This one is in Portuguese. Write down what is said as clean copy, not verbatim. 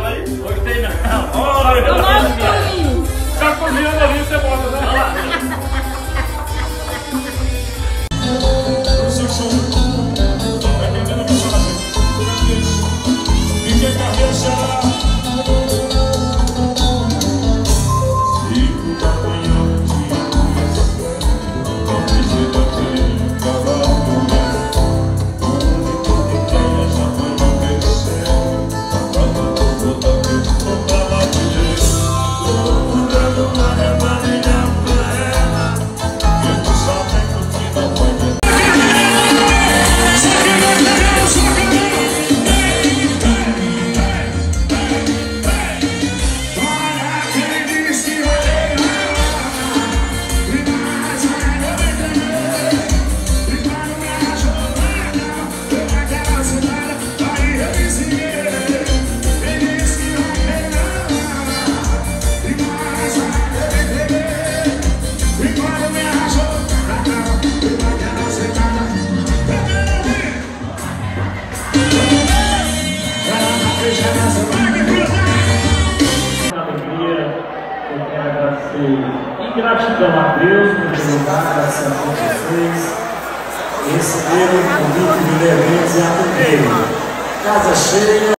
tava aí? Gostei não. Olha, Eu gosto de mim. tá cozinhando ali, você bota, né? Olha lá. E gratidão a Deus por ter lugar, graças a vocês, receberam o convite de eventos e atender. Casa cheia.